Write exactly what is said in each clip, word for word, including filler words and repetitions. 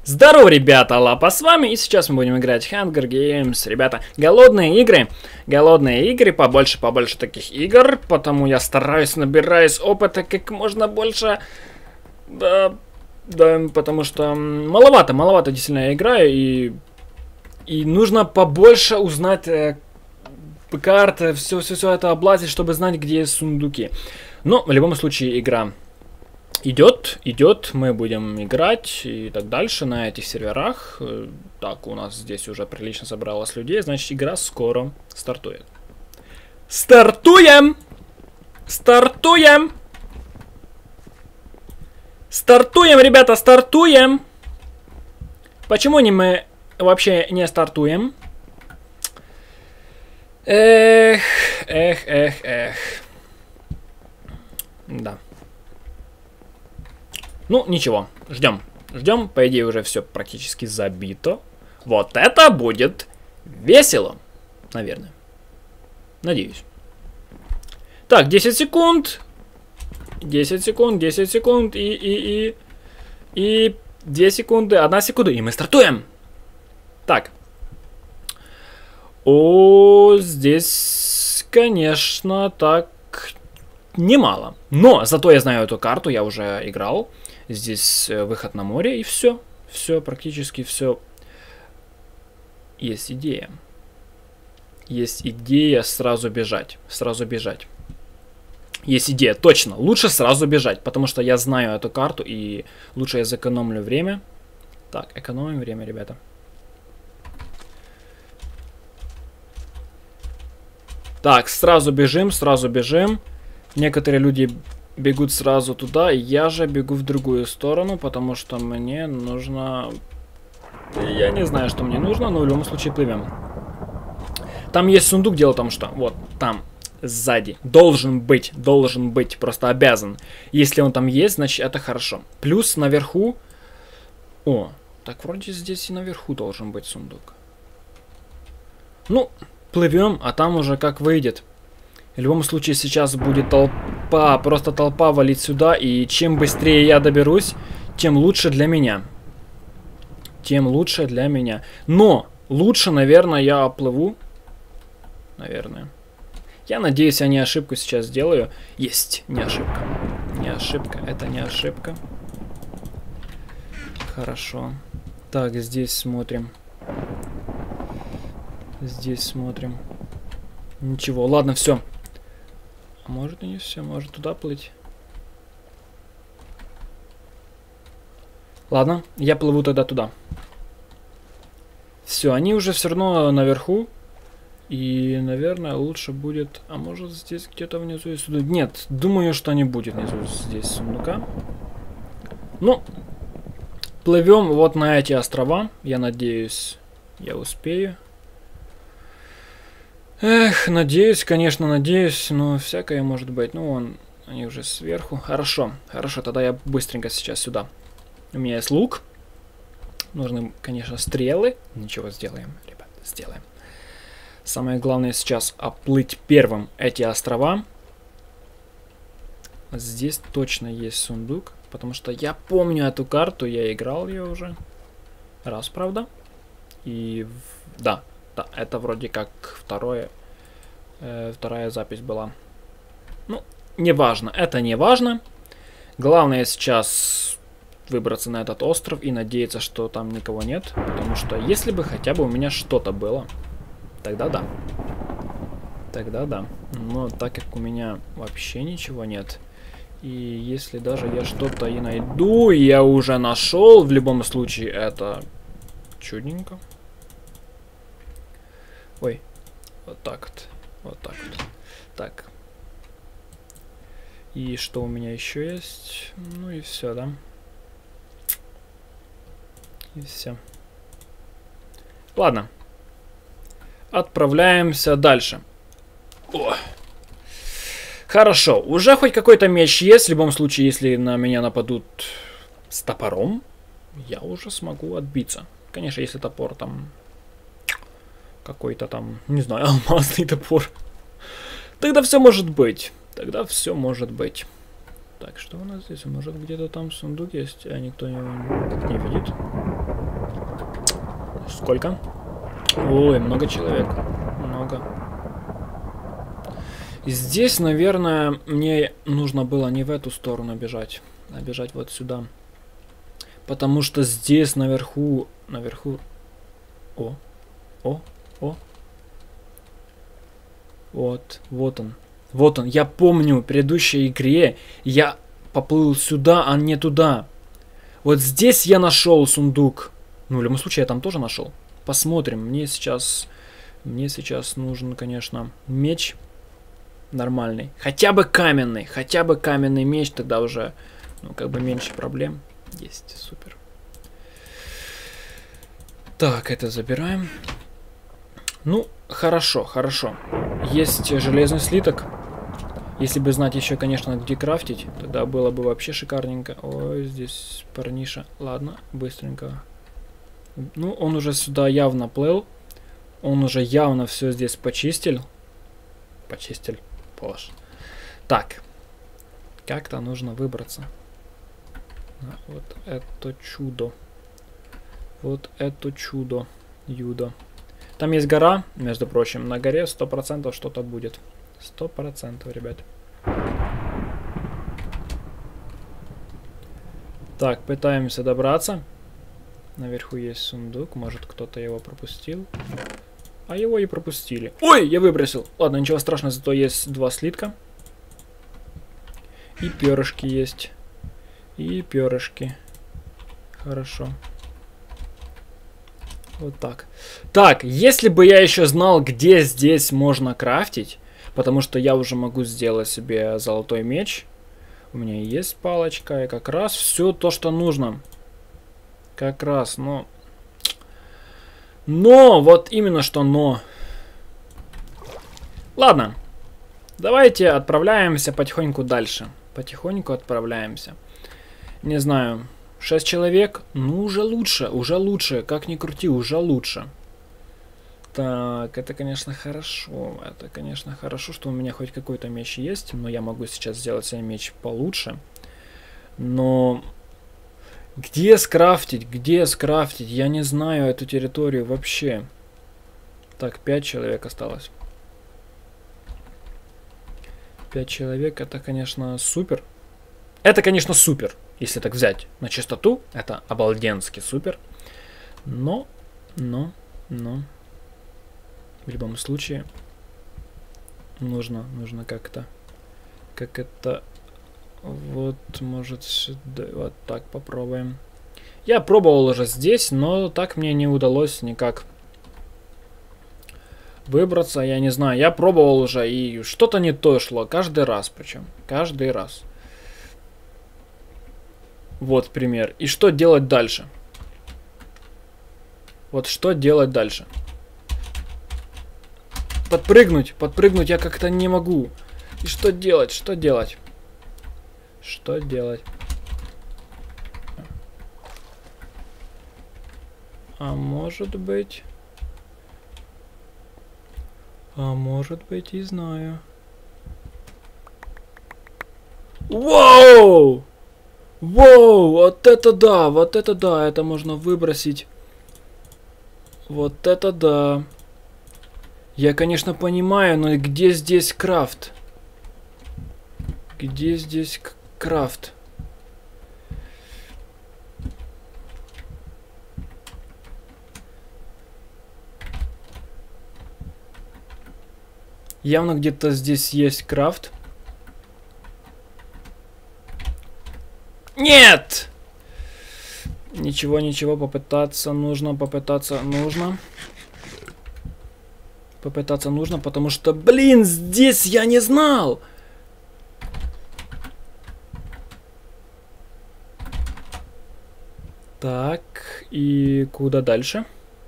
Здорово, ребята, Лапа с вами, и сейчас мы будем играть Hunger Games. Ребята, голодные игры, голодные игры, побольше, побольше таких игр, потому я стараюсь, набираюсь опыта как можно больше. Да, да, потому что маловато, маловато действительно я играю, и, и нужно побольше узнать э, карты, все, все, все это облазить, чтобы знать, где сундуки. Но в любом случае игра идет, идет, мы будем играть и так дальше на этих серверах. Так, у нас здесь уже прилично собралось людей, значит, игра скоро стартует. Стартуем! Стартуем! Стартуем, ребята, стартуем! Почему не мы вообще не стартуем? Эх, эх, эх, эх. Да. Ну, ничего, ждем. Ждем, по идее, уже все практически забито. Вот это будет весело. Наверное. Надеюсь. Так, десять секунд. десять секунд, десять секунд. И, и, и... И... две секунды, одна секунда. И мы стартуем. Так. О, здесь, конечно, так немало. Но зато я знаю эту карту, я уже играл. Здесь выход на море, и все. Все, практически все. Есть идея. Есть идея сразу бежать. Сразу бежать. Есть идея, точно. Лучше сразу бежать, потому что я знаю эту карту, и лучше я сэкономлю время. Так, экономим время, ребята. Так, сразу бежим, сразу бежим. Некоторые люди бегут сразу туда, я же бегу в другую сторону, потому что мне нужно... Я не знаю, что мне нужно, но в любом случае плывем. Там есть сундук, дело в том, что вот там, сзади. Должен быть, должен быть, просто обязан. Если он там есть, значит это хорошо. Плюс наверху... О, так вроде здесь и наверху должен быть сундук. Ну, плывем, а там уже как выйдет. В любом случае сейчас будет толпа, просто толпа валить сюда, и чем быстрее я доберусь, тем лучше для меня. Тем лучше для меня. Но лучше, наверное, я оплыву. Наверное. Я надеюсь, я не ошибку сейчас сделаю. Есть, не ошибка. Не ошибка, это не ошибка. Хорошо. Так, здесь смотрим. Здесь смотрим. Ничего, ладно, все. А может и не все, может туда плыть. Ладно, я плыву тогда туда. Все, они уже все равно наверху. И, наверное, лучше будет... А может здесь где-то внизу есть сундук? Нет, думаю, что не будет внизу здесь сундука. Ну, плывем вот на эти острова. Я надеюсь, я успею. Эх, надеюсь, конечно, надеюсь, но всякое может быть. Ну, он, они уже сверху. Хорошо, хорошо, тогда я быстренько сейчас сюда. У меня есть лук. Нужны, конечно, стрелы. Ничего, сделаем, ребят, сделаем. Самое главное сейчас оплыть первым эти острова. Здесь точно есть сундук, потому что я помню эту карту, я играл ее уже. Раз, правда. И, да. Да, это вроде как второе, э, вторая запись была. Ну, неважно, это не важно. Главное сейчас выбраться на этот остров и надеяться, что там никого нет. Потому что если бы хотя бы у меня что-то было, тогда да. Тогда да. Но так как у меня вообще ничего нет, и если даже я что-то и найду, я уже нашел, в любом случае это чудненько. Ой, вот так вот, вот так вот, так. И что у меня еще есть? Ну и все, да? И все. Ладно. Отправляемся дальше. О. Хорошо, уже хоть какой-то меч есть. В любом случае, если на меня нападут с топором, я уже смогу отбиться. Конечно, если топор там... Какой-то там, не знаю, алмазный топор. Тогда все может быть. Тогда все может быть. Так, что у нас здесь? Может где-то там сундук есть, а никто не, не видит. Сколько? Ой, много человек. Много. И здесь, наверное, мне нужно было не в эту сторону бежать, а бежать вот сюда. Потому что здесь наверху... Наверху... О. О. О. Вот. Вот он. Вот он. Я помню, в предыдущей игре я поплыл сюда, а не туда. Вот здесь я нашел сундук. Ну, в любом случае, я там тоже нашел. Посмотрим. Мне сейчас... Мне сейчас нужен, конечно, меч нормальный. Хотя бы каменный. Хотя бы каменный меч, тогда уже, ну, как бы меньше проблем. Есть. Супер. Так, это забираем. Ну, хорошо, хорошо. Есть железный слиток. Если бы знать еще, конечно, где крафтить, тогда было бы вообще шикарненько. Ой, здесь парниша. Ладно, быстренько. Ну, он уже сюда явно плыл. Он уже явно все здесь почистил. Почистил. Пош. Так. Как-то нужно выбраться. Вот это чудо. Вот это чудо. Юдо. Там есть гора, между прочим. На горе сто процентов что-то будет. Сто процентов, ребят. Так, пытаемся добраться. Наверху есть сундук. Может, кто-то его пропустил. А его и пропустили. Ой, я выбросил. Ладно, ничего страшного, зато есть два слитка. И перышки есть. И перышки. Хорошо. Вот так. Так, если бы я еще знал, где здесь можно крафтить, потому что я уже могу сделать себе золотой меч. У меня есть палочка, и как раз все то, что нужно. Как раз, но... Но, вот именно что но. Ладно. Давайте отправляемся потихоньку дальше. Потихоньку отправляемся. Не знаю, шесть человек? Ну, уже лучше, уже лучше. Как ни крути, уже лучше. Так, это, конечно, хорошо. Это, конечно, хорошо, что у меня хоть какой-то меч есть. Но я могу сейчас сделать себе меч получше. Но... Где скрафтить? Где скрафтить? Я не знаю эту территорию вообще. Так, пять человек осталось. пять человек, это, конечно, супер. Это, конечно, супер. Если так взять на чистоту, это обалденски супер. Но, но, но... В любом случае, нужно, нужно как-то... Как это... Вот, может, сюда, вот так попробуем. Я пробовал уже здесь, но так мне не удалось никак выбраться. Я не знаю, я пробовал уже, и что-то не то шло. Каждый раз причем. Каждый раз. Вот пример. И что делать дальше? Вот что делать дальше? Подпрыгнуть, подпрыгнуть я как-то не могу. И что делать, что делать? Что делать? А может быть... А может быть и знаю. Вау! Вау! Вот это да! Вот это да! Это можно выбросить. Вот это да! Я, конечно, понимаю, но где здесь крафт? Где здесь крафт? Явно где-то здесь есть крафт. Нет! Ничего, ничего, попытаться нужно, попытаться нужно. Попытаться нужно, потому что, блин, здесь я не знал! Так, и куда дальше?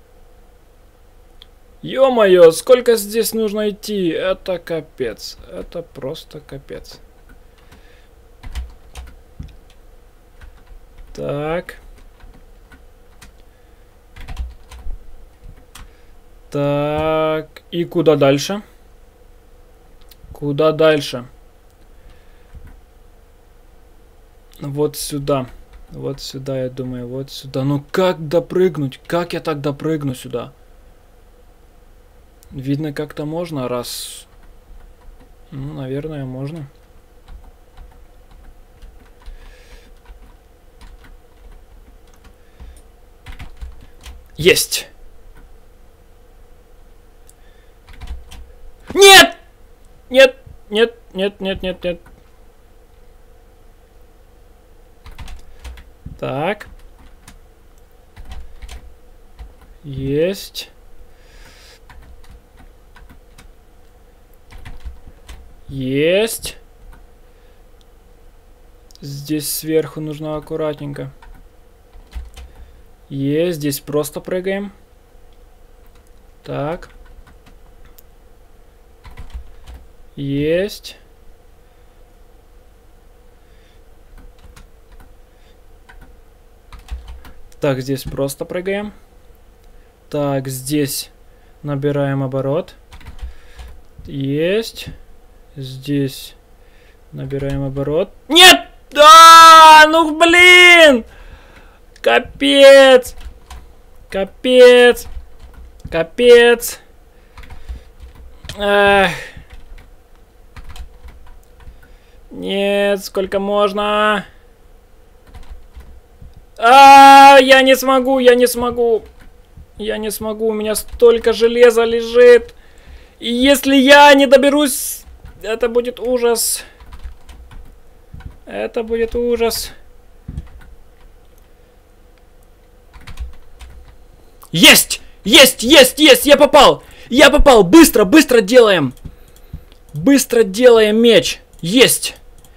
Ё-моё, сколько здесь нужно идти? Это капец. Это просто капец. Так. Так, и куда дальше? Куда дальше? Вот сюда. Вот сюда, я думаю, вот сюда. Ну как допрыгнуть? Как я так допрыгну сюда? Видно, как-то можно, раз... Ну, наверное, можно. Есть! Нет! Нет! Нет, нет, нет, нет, нет. Так. Есть. Есть. Здесь сверху нужно аккуратненько. Есть. Здесь просто прыгаем. Так. Есть. Так, здесь просто прыгаем. Так, здесь набираем оборот. Есть. Здесь набираем оборот. Нет! Да! Ну, блин! Капец! Капец! Капец! Эх. Нет, сколько можно? А, я не смогу, я не смогу. Я не смогу, у меня столько железа лежит. И если я не доберусь, это будет ужас. Это будет ужас. Есть! Есть, есть, есть, я попал! Я попал! Быстро, быстро делаем! Быстро делаем меч! Есть!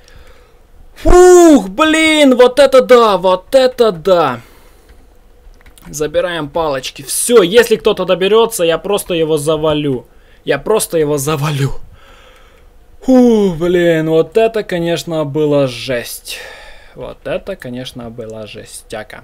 Фух, блин, вот это да, вот это да! Забираем палочки. Все, если кто-то доберется, я просто его завалю. Я просто его завалю. Фух, блин, вот это, конечно, была жесть. Вот это, конечно, была жестяка.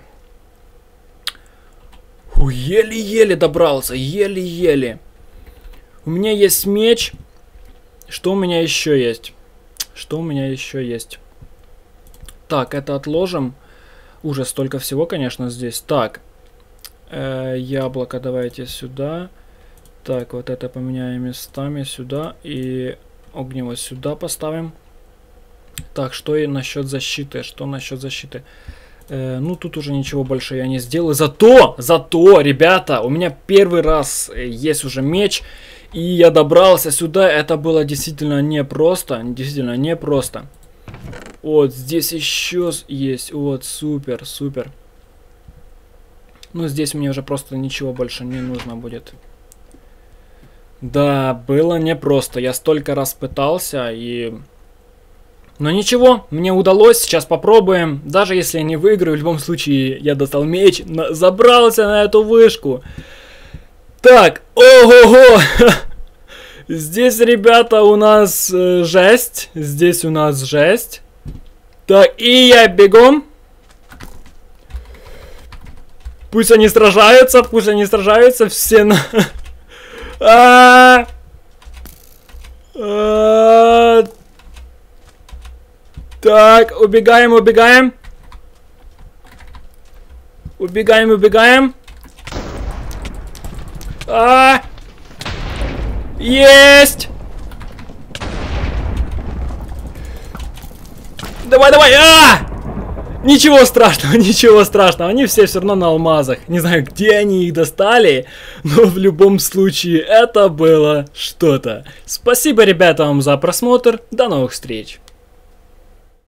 Еле-еле добрался, еле-еле. У меня есть меч. Что у меня еще есть? Что у меня еще есть? Так, это отложим. Уже столько всего, конечно, здесь. Так, э, яблоко давайте сюда. Так, вот это поменяем местами сюда. И огнево сюда поставим. Так, что и насчет защиты? Что насчет защиты? Э, ну, тут уже ничего больше я не сделаю. Зато, зато, ребята, у меня первый раз есть уже меч. И я добрался сюда. Это было действительно непросто. Действительно непросто. Вот, здесь еще есть. Вот, супер, супер. Ну, здесь мне уже просто ничего больше не нужно будет. Да, было непросто. Я столько раз пытался и... Но ничего, мне удалось. Сейчас попробуем. Даже если я не выиграю, в любом случае я достал меч, на... забрался на эту вышку. Так, ого-го! Здесь, ребята, у нас э, жесть. Здесь у нас жесть. Так, и я бегом. Пусть они сражаются, пусть они сражаются. Все на... А -а -а так, убегаем, убегаем. Убегаем, убегаем. А -а -а Есть! Давай, давай! А! Ничего страшного, ничего страшного. Они все все равно на алмазах. Не знаю, где они их достали, но в любом случае это было что-то. Спасибо, ребята, вам за просмотр. До новых встреч!